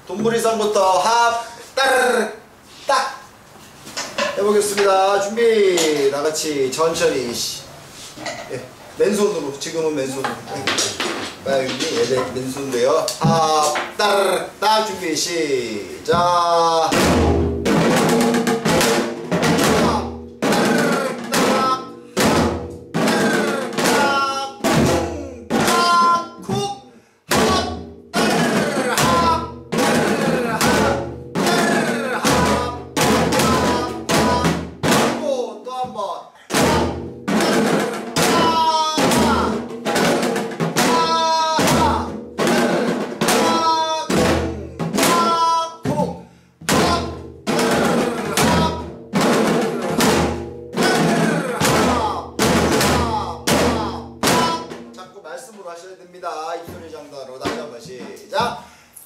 돈부리상부터 합 따르르 딱 해보겠습니다. 준비 나같이 천천히. 예, 맨손으로 지금은 맨손으로 여기 얘네 맨손인데요. 합 따르르 딱 준비 시작. 말씀으로 하셔야 됩니다. 입소리 장단으로 다시 한번 시작.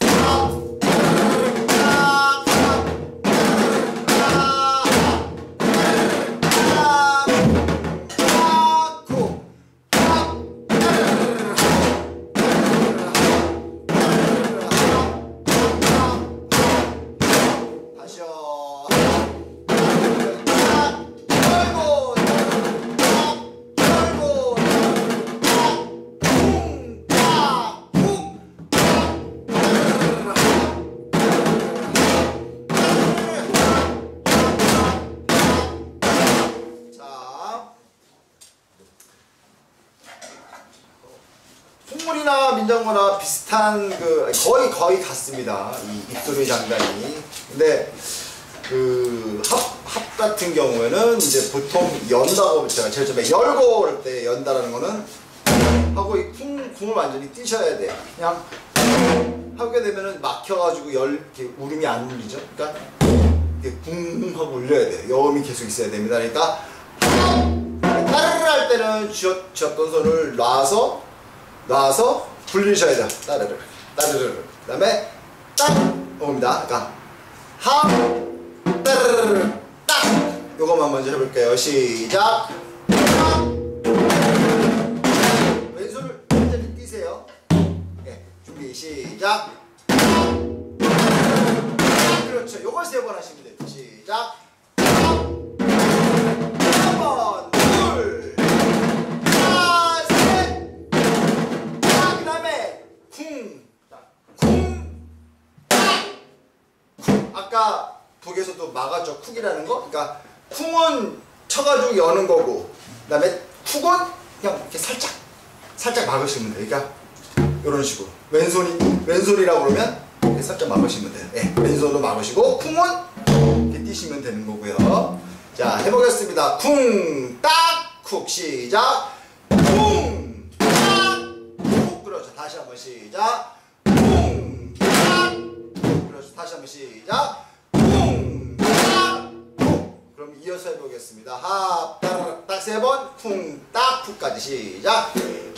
콩물이나 민정어나 비슷한 그 거의 같습니다. 이 입소리 장단이. 근데 그 합 같은 경우에는 이제 보통 연다고 제가 제일 처음에 열고 할 때 연다라는 거는 하고 이 쿵을 완전히 띄셔야 돼요. 그냥 하게 되면은 막혀가지고 이렇게 울음이 안 울리죠. 그러니까 이렇게 쿵 하고 울려야 돼요. 여음이 계속 있어야 됩니다. 그러니까 따르르 할 때는 쥐었던 손을 놔서 굴리셔야 돼요. 따르르 따르르. 그 다음에 딱 옵니다. 그러니까 합 따르르 딱. 요것만 먼저 해볼게요. 시작. 왼손을 완전히 띄세요. 네, 준비 시작. 그렇죠. 요걸 3번 하시면 돼요. 시작. 한번 둘 아까 북에서도 막았죠. 쿡이라는 거. 그러니까 쿵은 쳐가지고 여는 거고, 그 다음에 쿡은 그냥 이렇게 살짝 막으시면 돼요. 그러니까 이런 식으로 왼손이라고 그러면 이렇게 살짝 막으시면 돼요. 네, 왼손으로 막으시고 쿵은 이렇게 띄시면 되는 거고요. 자, 해보겠습니다. 쿵 딱 쿡 시작. 쿵 딱 쿡. 그렇죠. 다시 한번 시작. 쿵 딱 쿡. 그렇죠. 다시 한번 시작. 쿵 딱 쿡. 그럼 이어서 해보겠습니다. 합 따르르 딱 3번 쿵 딱 쿡까지 시작.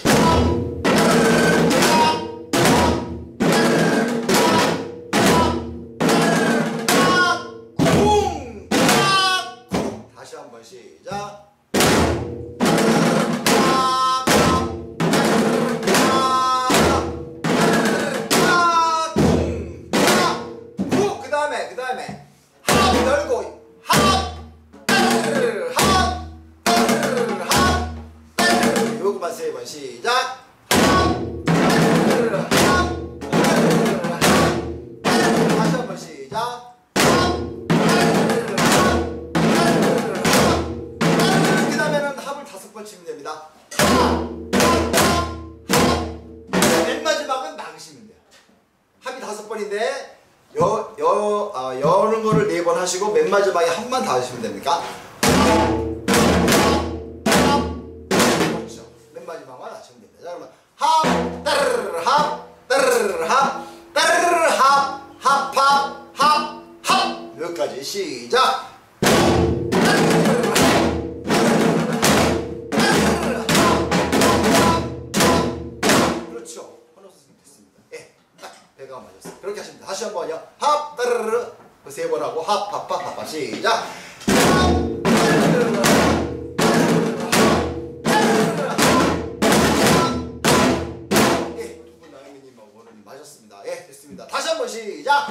다시 한번 시작. 그 다음에 합 열고 합 따르르 합 따르르 합 따르르. 요것만 3번 시작. 합 따르르 합 따르르 합 따르르. 다시 한번 시작. 그 다음에는 합을 5번 치면 됩니다. 맨 마지막은 막으시면 돼요. 합이 5번인데 여는 거를 4번 하시고 맨 마지막에 합만 다 하시면 됩니까? 그렇죠. 맨 마지막만 하시면 됩니다. 자, 그러면 합 따르르 합 따르르 합 따르르 합 여기까지 시작. 그렇죠. 헌옷은 됐습니다. 예, 딱 배가 맞았어요. 그렇게 하시면 됩니다. 다시 한번요. 합 따르르 3번 하고 합 시작. 예, 두분 나영미님하고는 맞았습니다. 예, 됐습니다. 다시 한번 시작. 시작.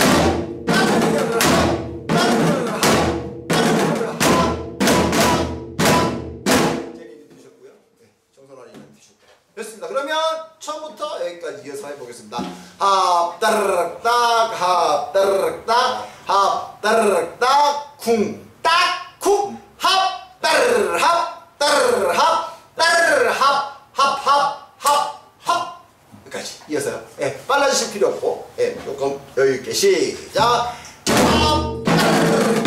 됐습니다. 그러면 처음부터 여기까지 이어서 해보겠습니다. 합 따르륵 딱, 합 따르륵 딱, 합 따르륵 딱, 쿵 딱, 쿵, 합 따르르 합 따르르 합 따르르 합 여기까지 이어서요. 예, 빨라지실 필요 없고, 예, 조금 여유 있게 시작. 합 따르르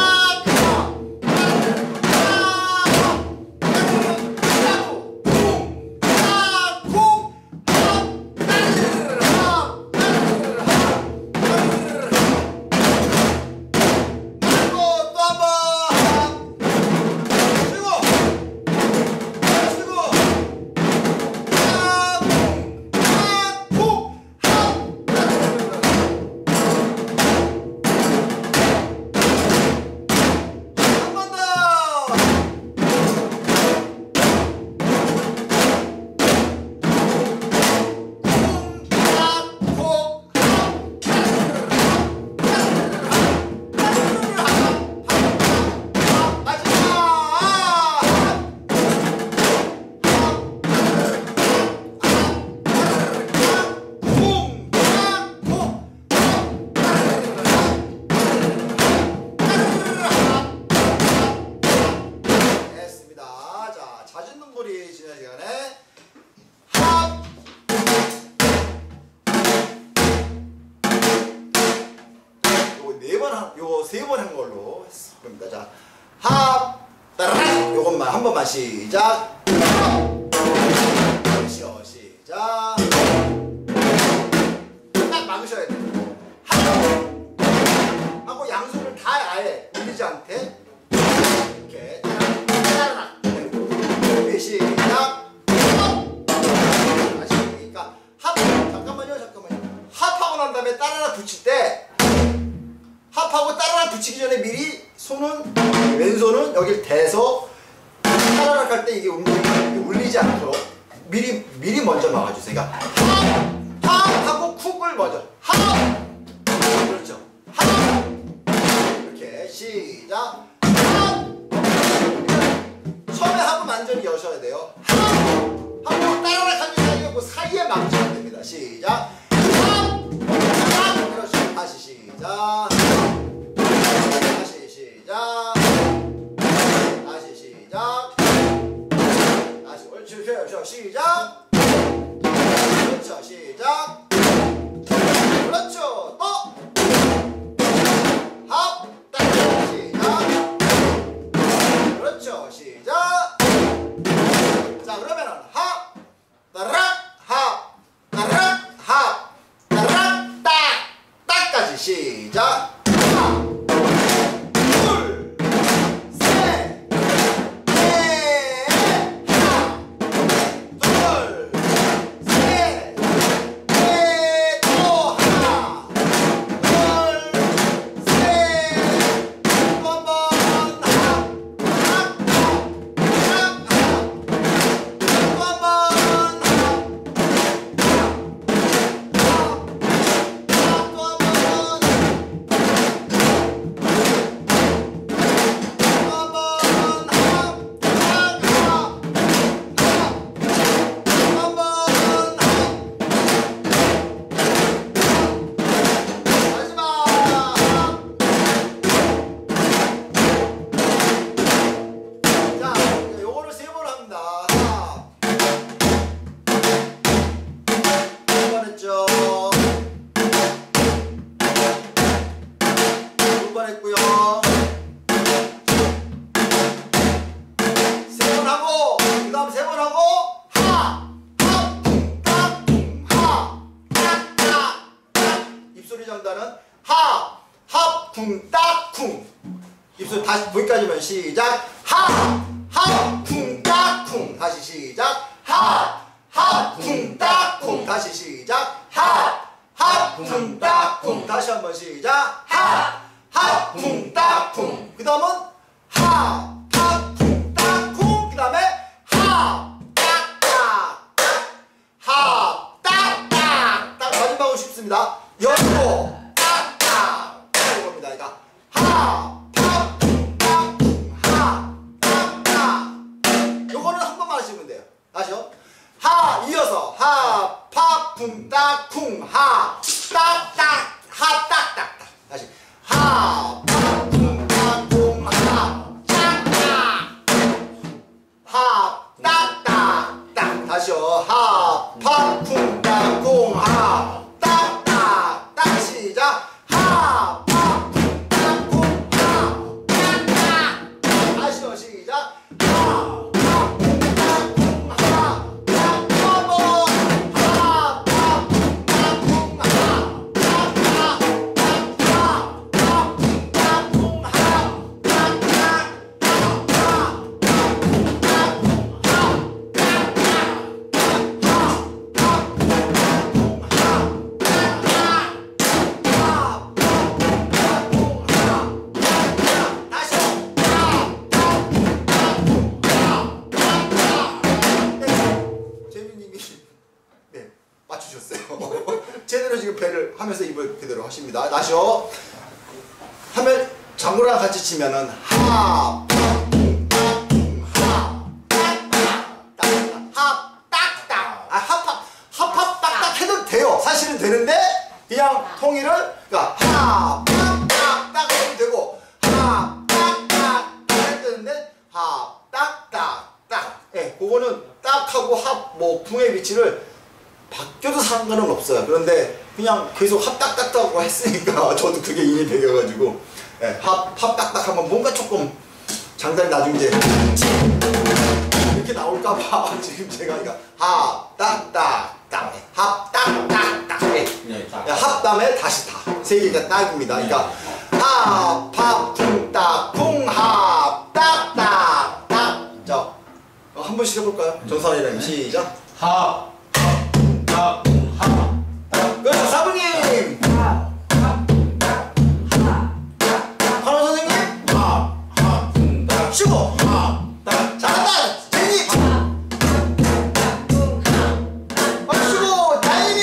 세 번 한 걸로 했을 겁니다. 자, 합, 따라, 요것만 한 번만 시작. 그렇죠, 시작. 딱 막으셔야 돼요. 합 하고 양손을 다 아예 울리지 않게 이렇게 따라, 준비 시작. 다시, 그러니까 합, 잠깐만요. 합하고 난 다음에 따라라 붙일 때. 합하고 따라락 붙이기 전에 미리 손은 왼손은 여길 대서 따라락 할 때 이게 울리지 않도록 미리 먼저 막아주세요. 그러니까 합 하고 쿡을 먼저 합 그렇죠. 합 이렇게 시작. 합 처음에 합은 완전히 여셔야 돼요. 합 하고 따라락 하는 사이에 그 사이에 막으시면 됩니다. 시작. 합 그렇죠. 다시 시작. 다시 시작. 다시 시작. 다시 옳지. 그렇죠. 시작. 그렇죠. 시작. 그렇죠. 또 합. 따라 시작. 그렇죠. 시작. 자 그러면은 합 따라 합 따라 합 따라 딱 딱까지 시작. 했고요. 세 번 하고 그 다음 세 번 하고 하! 하! 딱! 하! 딱! 딱! 입소리 장단은 하! 합! 쿵! 딱! 쿵! 입소리 다시 거기까지만 시작. 하! 합! 쿵! 딱! 쿵! 다시 시작. 하! 합! 쿵! 딱! 쿵! 다시 시작. 하! 합! 쿵! 딱! 쿵! 다시 한번 시작. 하! 합! 쿵! 딱! 쿵! 그 다음은 하! 합! 쿵! 딱! 쿵! 그 다음에 하! 딱! 딱! 딱! 하! 딱! 딱! 딱! 마지막으로 쉽습니다. 열고 쿵, 하, 딱, 딱, 하, 딱, 딱, 딱. 다시. 하, 팍, 쿵, 딱, 쿵, 하, 딱, 딱. 하, 딱, 딱, 딱. 다시요. 하, 팍, 쿵, 딱, 쿵, 하, 딱, 딱, 딱. 시작. 하, 팍, 쿵, 딱, 쿵, 하, 딱, 딱. 다시요. 시작. 하, 팍, 쿵, 딱, 쿵, 하, 딱, 딱. 하, 팍, 쿵, 딱, 쿵, 하, 딱, 딱. 하, 팍, 쿵, 딱, 쿵, 하, 딱, 딱. 재민님이 네 맞추셨어요. 제대로 지금 배를 하면서 입을 그대로 하십니다. 다시요. 하면 장구랑 같이 치면은 하, 팍, 쿵, 딱, 쿵, 하, 딱, 딱, 하, 딱, 딱. 아, 합합, 합합, 딱, 딱 해도 돼요. 사실은 되는데 그냥 통일을 그러니까 하, 팍, 딱, 딱 해도 되고 하, 딱, 딱 해도 되는데 하, 딱, 딱, 딱. 예, 그거는 딱하고 합, 뭐 궁의 위치를 바뀌어도 상관은 없어요. 그런데 그냥 계속 합딱딱하고 했으니까 저도 그게 인이 배겨가지고 예, 합딱딱 하면 뭔가 조금 장단이 나중에 이제 이렇게 나올까봐 지금 제가 그러니까 합딱딱딱 합딱딱딱 합 다음에 다시 다 세 개가 딱입니다. 그러니까 합, 합, 쿵, 딱, 쿵, 합, 딱, 딱, 딱. 자, 한 번씩 해볼까요? 정선이랑 시작. 하, 하, 하. 그렇죠, 사부님. 한원 선생님. 쉬고. 잘한다, 제니. 쉬고, 다인이.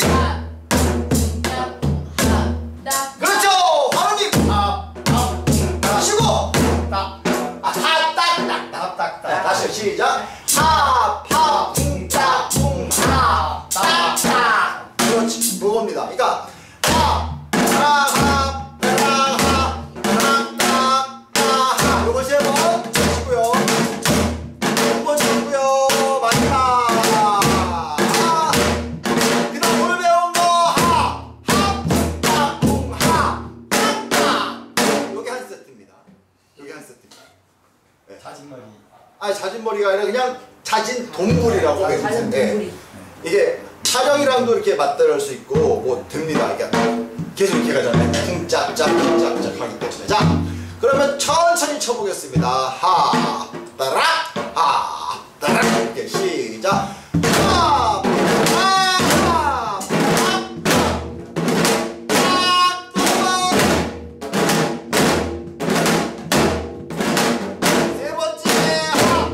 그렇죠, 화원님. 쉬고. 합딱딱딱. 다시 시작. 하, 파, 쿵, 딱, 쿵, 하, 딱, 딱. 그렇지, 그겁니다. 그러니까 하, 하, 하, 하. 요거 세 번 치고요. 두 번 치고요. 마지막. 그다음 오늘 배운 거 하, 쿵, 딱, 쿵, 하, 딱, 딱. 요게 한 세트입니다. 요게 한 세트입니다. 네. 자진머리. 아니 자진머리가 아니라 그냥 자진 동굴이라고 배우면 돼. 이게 촬영이랑도 이렇게 맞들을 수 있고 뭐 됩니다. 그러니까 계속 이렇게 가잖아요. 쿵짝짝 쿵짝짝 하기 때문에. 자, 그러면 천천히 쳐보겠습니다. 하, 따락, 하, 따락 이렇게 시작. 하, 하, 세 번째 하.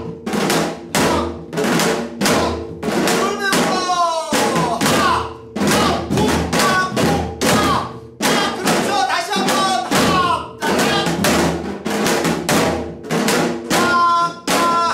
하,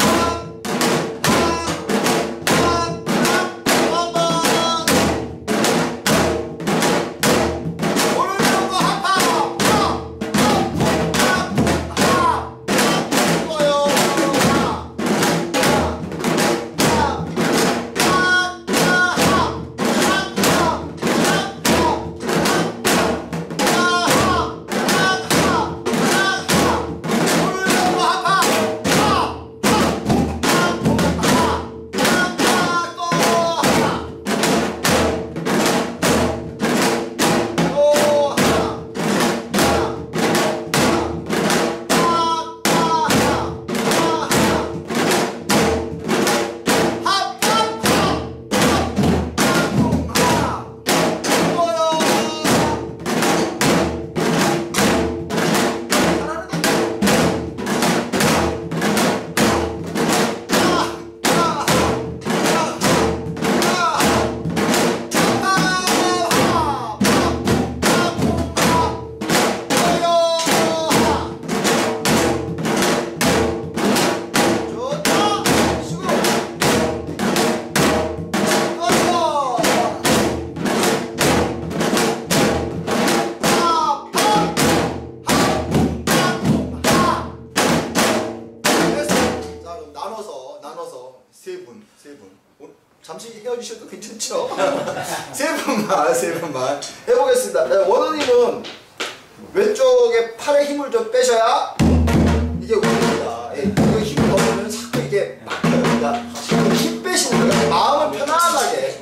띄워주셔도 괜찮죠? 세 분만 해보겠습니다. 네, 원호님은 왼쪽에 팔에 힘을 좀 빼셔야 이게 움직입니다. 예, 이거 힘을 넣으면 자꾸 이게 막혀요. 그러니까 힘 빼시는 거예요. 마음을 편안하게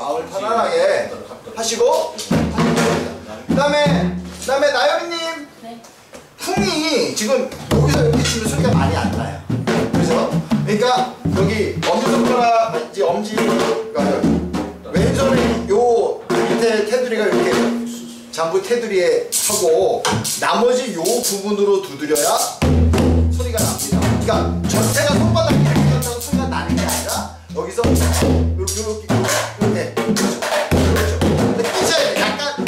하시고 그 다음에 나영이님 네. 풍이 지금 여기서 이렇게 치면 소리가 많이 안 나요. 그죠? 그러니까 여기 엄지손가락, 이제 엄지, 그러니까 왼손에 요 밑에 테두리가 이렇게 장구 테두리에 하고 나머지 요 부분으로 두드려야 소리가 납니다. 그러니까 전체가 손바닥 이렇게 간다고 소리가 나는 게 아니라 여기서 요렇게 그렇죠. 근데 끼셔야 돼. 약간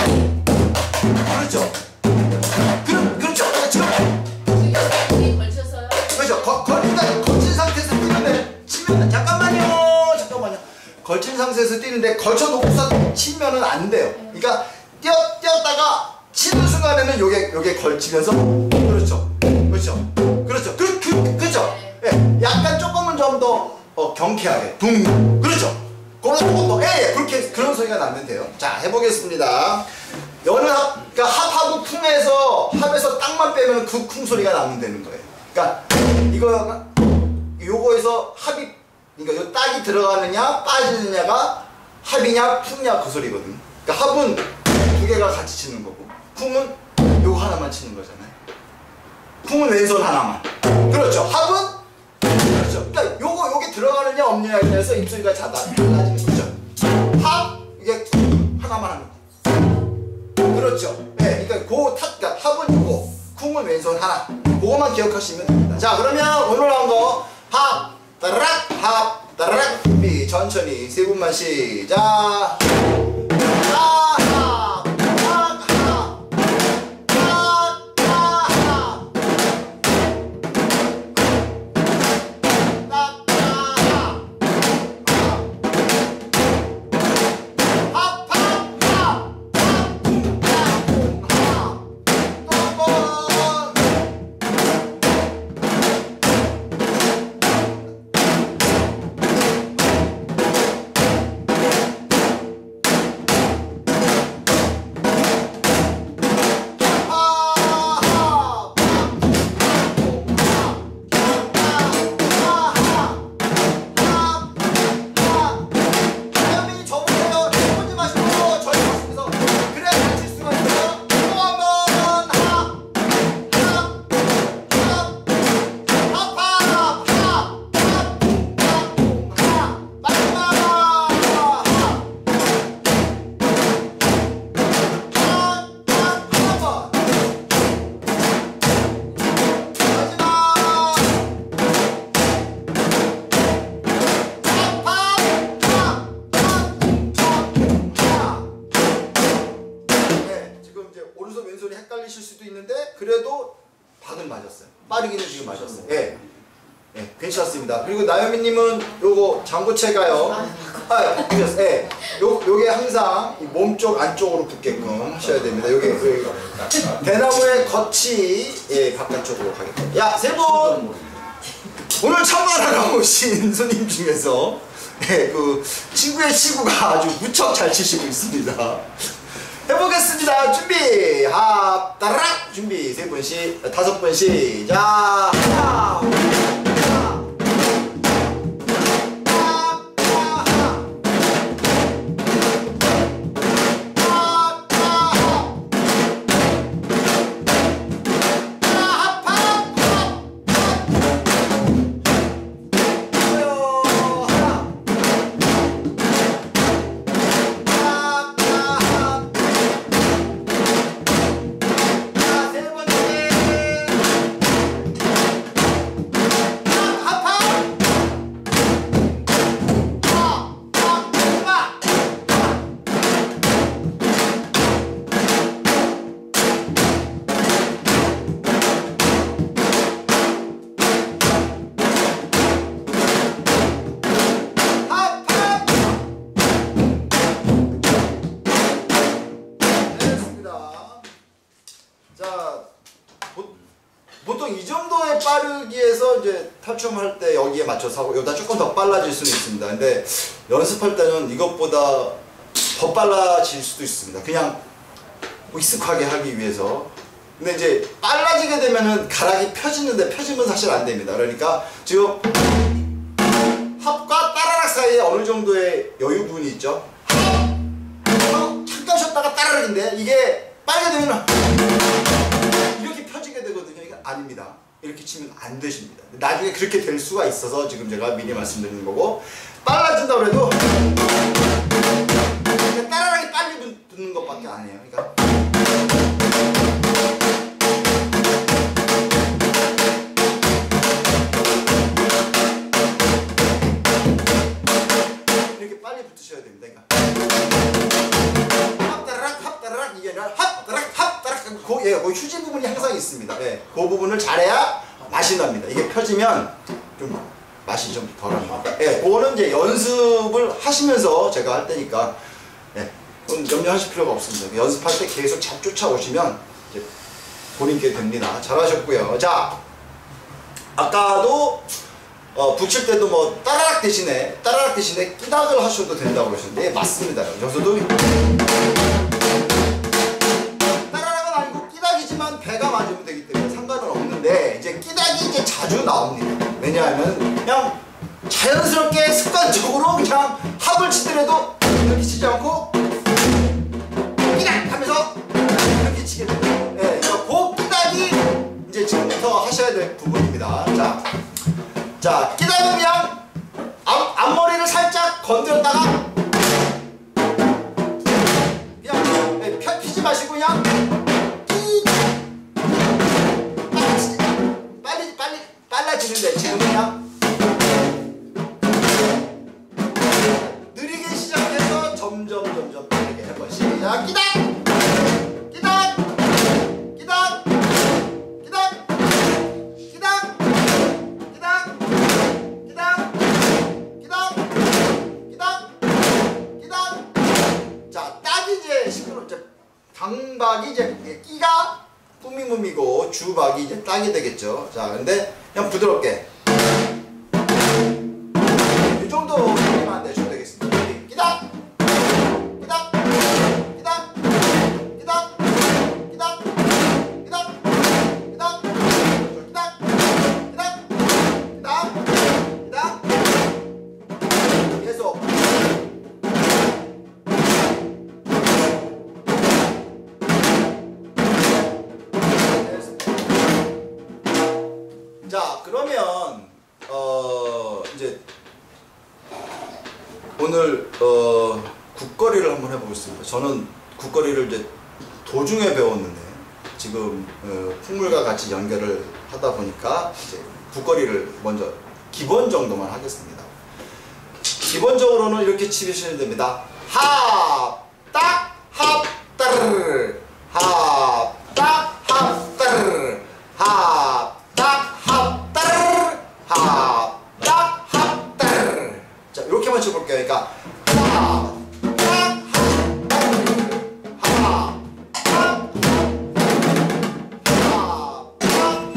그렇죠. 그렇죠. 지금 걸쳐서요. 그렇죠. 걸친 상태에서 뛰는데 치면 잠깐만요. 걸친 상태에서 뛰는데 걸쳐놓고서 치면은 안 돼요. 그러니까 뛰었다가 치는 순간에는 요게 걸치면서 그렇죠. 그렇죠. 예, 약간 조금은 좀 더 경쾌하게 둥 그렇죠. 그런 조금 더 그렇게 그런 소리가 나면 돼요. 자 해보겠습니다. 여는 그러니까 합하고 풍에서 합에서 딱만 빼면 그 쿵 소리가 나면 되는 거예요. 그러니까 요거에서 합이 그러니까 요 딱이 들어가느냐 빠지느냐가 합이냐 풍이냐 그 소리거든. 그러니까 합은 두 개가 같이 치는 거고 풍은 요거 하나만 치는 거잖아요. 풍은 왼손 하나만. 그렇죠. 합은 그렇죠. 그러니까 요게 들어가느냐 없느냐에 대해서 입소리가 달라지는 거죠. 합 이게 하나만 하는 거. 그렇죠. 네, 그러니까 그러니까 합은 요거, 쿵은 왼손 하나. 그거만 기억하시면 됩니다. 자, 그러면 오늘 한 거 합, 따라락, 준비 천천히 세 분만 시작. 헷갈리실 수도 있는데 그래도 박은 맞았어요. 빠르기는 지금 맞았어요. 예, 괜찮습니다. 그리고 나영이님은 요거 장구채가요. 예, 요게 항상 몸쪽 안쪽으로 붙게끔 하셔야 됩니다. 요게 대나무의 겉이 바깥쪽으로 가게끔. 야, 세 분 오늘 참가하러 오신 손님 중에서 그 친구의 친구가 아주 무척 잘 치시고 있습니다. 해보겠습니다. 준비 합 따라락 준비 세 분씩 다섯 분 시작. 하나 보통 이 정도의 빠르기에서 이제 탈춤할 때 여기에 맞춰서 하고 여기다 조금 더 빨라질 수는 있습니다. 근데 연습할 때는 이것보다 더 빨라질 수도 있습니다. 그냥 익숙하게 하기 위해서. 근데 이제 빨라지게 되면은 가락이 펴지는데 펴지면 사실 안 됩니다. 그러니까 지금 합과 따라락 사이에 어느 정도의 여유분이 있죠. 잠깐 쉬었다가 따라락인데 이게 빨게 되면 이렇게 펴지게 되거든요. 이게 아닙니다. 이렇게 치면 안 되십니다. 나중에 그렇게 될 수가 있어서 지금 제가 미리 말씀드리는 거고, 빨라진다고 해도 따라락이 빨리 붙는 것밖에 아니에요. 그러니까 이렇게 빨리 붙으셔야 됩니다. 그러니까 합따라락 이게 아니라 합따라락 그 휴지 부분이 항상 있습니다. 예, 그 부분을 잘해야 맛이 납니다. 이게 펴지면 좀 맛이 좀 덜합니다. 예, 그거는 이제 연습을 하시면서 제가 할 테니까, 예, 그건 염려하실 필요가 없습니다. 연습할 때 계속 잘 쫓아오시면 이제 본인께 됩니다. 잘하셨고요. 자, 아까도 붙일 때도 뭐 따라락 대신에 끼닥을 하셔도 된다고 그러셨는데, 예, 맞습니다. 여기서도 배가 맞으면 되기 때문에 상관은 없는데, 이제 끼닥이 이제 자주 나옵니다. 왜냐하면 그냥 자연스럽게 습관적으로 그냥 합을 치더라도 이렇게 치지 않고 끼닥 하면서 이렇게 치게 됩니다. 예, 그 끼닥이 이제 지금부터 하셔야 될 부분입니다. 자, 끼닥은 그냥 앞머리를 살짝 건드렸다가 그냥, 예, 피지 마시고 그냥 빨라지는데, 지금 그냥 느리게 시작해서 점점 빠르게 해봐. 시작. 끼닥 끼닥 끼닥 끼닥 끼닥 끼닥 끼닥 끼닥 끼닥 끼닥. 자, 딱이 이제 시끄럽죠. 강박이 이제 끼가 꾸미무미고 주박이 이제 딱이 되겠죠. 자, 근데 그냥 부드럽게 이 정도만 내셔도 되겠습니다. 끼닥 끼닥 끼닥 끼닥 끼닥 끼닥 끼닥 끼닥 끼닥 끼닥 계속. 자, 그러면 이제 오늘 국거리를 한번 해보겠습니다. 저는 국거리를 이제 도중에 배웠는데 지금 풍물과 같이 연결을 하다 보니까 이제 국거리를 먼저 기본 정도만 하겠습니다. 기본적으로는 이렇게 치시면 됩니다. 합, 딱, 합, 따르르, 합, 딱, 합, 따르르, 합, 딱, 합, 따르르, 합, 딱, 합, 따르르. 자, 이렇게만 쳐볼게요. 그러니까 합, 딱, 합, 따르르, 합, 딱, 합, 딱,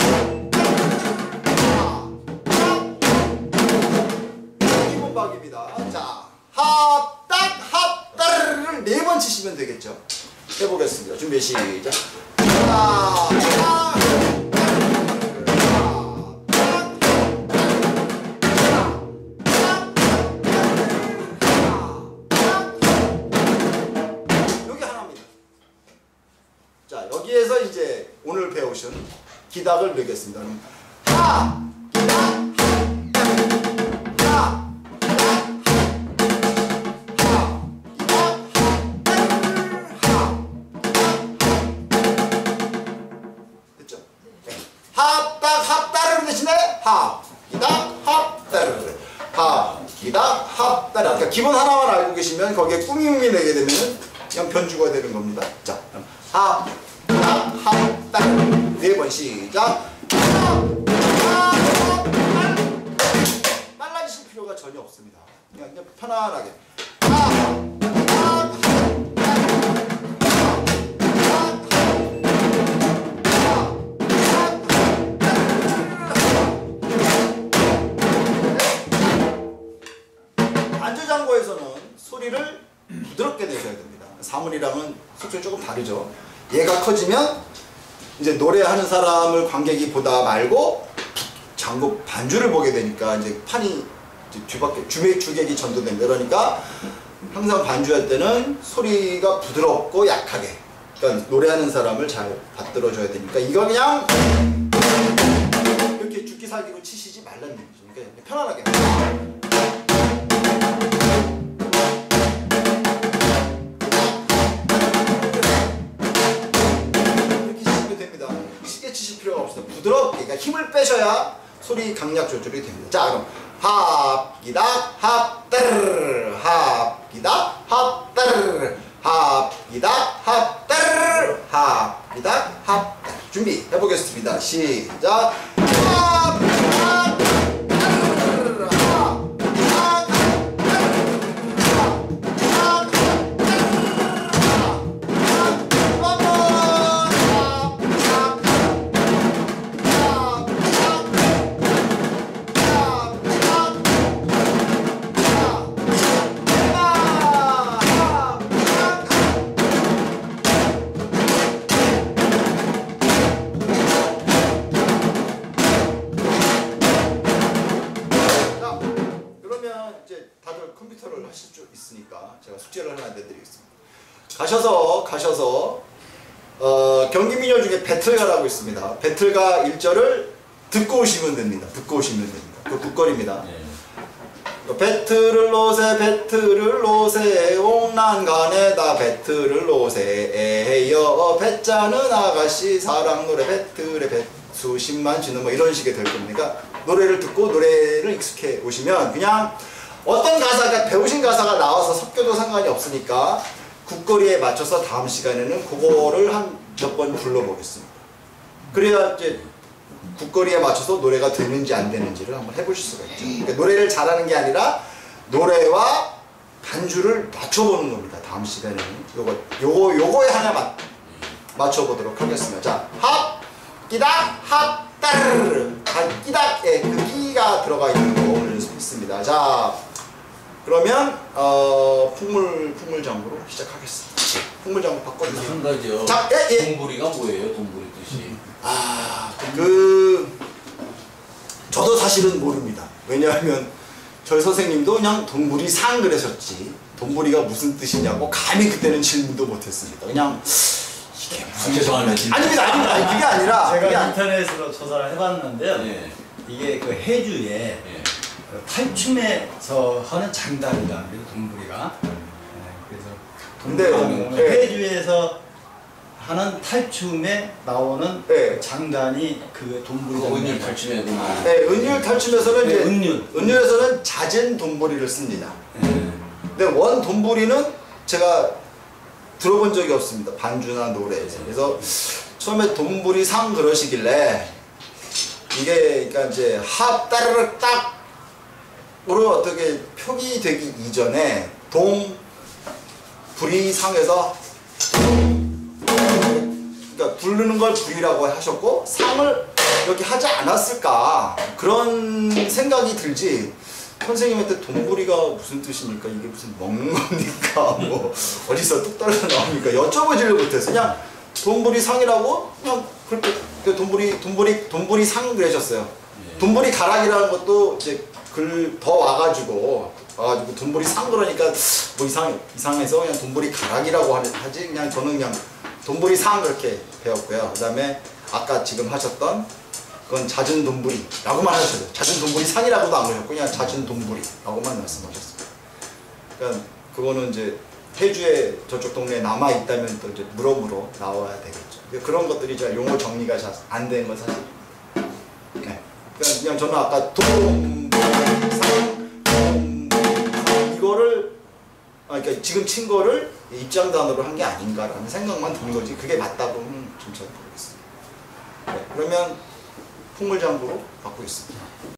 기본박입니다. 자, 합, 딱, 합, 따르르를 4번 치시면 되겠죠. 해보겠습니다. 준비 시작. 하나, 여기 하나입니다. 자, 여기에서 이제 오늘 배우신 기닥을 넣겠습니다. 그럼 하, 기닥, 하, 합따르르 대신에 합, 기닥, 합따르르, 합, 기닥, 합따르르. 그러니까 기본 하나만 알고 계시면 거기에 꾸미꾸미 내게 되면 그냥 변주가 되는 겁니다. 자, 합, 기닥, 합따르르 4번 시작. 빨라지실 필요가 전혀 없습니다. 그냥 편안하게. 사물이랑은 속성이 조금 다르죠. 얘가 커지면 이제 노래하는 사람을 관객이 보다 말고 장곡 반주를 보게 되니까 이제 판이 이제 뒤바뀌어 주객이 전도됩니다. 그러니까 항상 반주할 때는 소리가 부드럽고 약하게, 그러니까 노래하는 사람을 잘 받들어줘야 되니까 이거 그냥 이렇게 죽기 살기로 치시지 말라는 얘기죠. 그러니까 편안하게. 이렇게 치시면 됩니다. 시게 치실 필요가 없어요. 부드럽게, 그러니까 힘을 빼셔야 소리 강약 조절이 됩니다. 자, 그럼 합기닥 합따르르 합기닥 합따르르 합기닥 합따르르 합기닥 합따르르 준비 해보겠습니다. 시작. 합기닥 따르르르 합기닥 컴퓨터를 하실 줄 있으니까 제가 숙제를 하나 내드리겠습니다. 가셔서 경기민요 중에 배틀가라고 있습니다. 배틀가 1절을 듣고 오시면 됩니다. 그 국거리입니다. 배틀을 놓세 옥난간에다 배틀을 놓세요 배짜는 아가씨 사랑 노래 배틀에 배 수십만 주는 뭐 이런 식의 될 겁니다. 그러니까 노래를 듣고 노래를 익숙해 오시면 그냥 어떤 가사가 배우신 가사가 나와서 섞여도 상관이 없으니까 국거리에 맞춰서 다음 시간에는 그거를 한 몇 번 불러보겠습니다. 그래야 이제 국거리에 맞춰서 노래가 되는지 안 되는지를 한번 해보실 수가 있죠. 그러니까 노래를 잘하는 게 아니라 노래와 반주를 맞춰보는 겁니다. 다음 시간에는 요거에 하나 맞춰보도록 하겠습니다. 자, 합 끼닥 합 따르르 끼닥에 그 끼가 들어가 있는 거 오늘 연습했습니다. 자, 그러면 풍물장구로 시작하겠습니다. 풍물장구 바꿔주세요. 한 가지요. 자, 돈부리가 뭐예요? 돈부리 뜻이. 저도 사실은 모릅니다. 왜냐하면 저희 선생님도 그냥 돈부리상 그러셨지 돈부리가 무슨 뜻이냐고 감히 그때는 질문도 못했습니다. 그냥 이게 무슨 죄송합니다. 아닙니다. 그게 아니라 제가 인터넷으로 조사를 해봤는데요. 예. 이게 그 해주에 예. 탈춤에서 하는 장단이다. 돈부리가. 그래서 근데 해주에서 하는 탈춤에 나오는 네. 장단이 그 돈부리 장단. 은율 탈춤에 네, 은율 탈춤에서는 네, 이제 은율에서는 잦은 돈부리를 씁니다. 근데 원 돈부리는 제가 들어본 적이 없습니다. 반주나 노래에서. 그래서 처음에 돈부리상 그러시길래 이게 그러니까 이제 합 따르르 딱으로 어떻게 표기되기 이전에 동부리상에서 그러니까 부르는 걸 부리라고 하셨고 상을 이렇게 하지 않았을까 그런 생각이 들지. 선생님한테 돈부리가 무슨 뜻입니까? 이게 무슨 먹는 겁니까? 뭐 어디서 뚝 떨어져 나옵니까? 여쭤보지를 못해서 그냥 돈부리 상이라고 그냥 그렇게 돈부리 상 그러셨어요. 돈부리 가락이라는 것도 이제 글 더 와가지고 돈부리 상 그러니까 뭐 이상해서 그냥 돈부리 가락이라고 하지 그냥 저는 그냥 돈부리 상 그렇게 배웠고요. 그 다음에 아까 지금 하셨던 그건 잦은 돈부리라고만 하셨어요. 잦은 돈부리 상이라고도 안 그러셨고 그냥 잦은 돈부리라고만 말씀하셨습니다. 그러니까 그거는 이제 해주에 저쪽 동네에 남아 있다면 또 이제 물어물어 나와야 되겠죠. 그런 것들이 잘 용어 정리가 잘 안 된 건 사실. 네. 그냥 저는 아까 돈부리 상 이거를 그러니까 지금 친 거를 입장 단어로 한 게 아닌가라는 생각만 든 거지 그게 맞다고는 좀 잘 모르겠습니다. 네. 그러면 풍물장구로 바꾸겠습니다.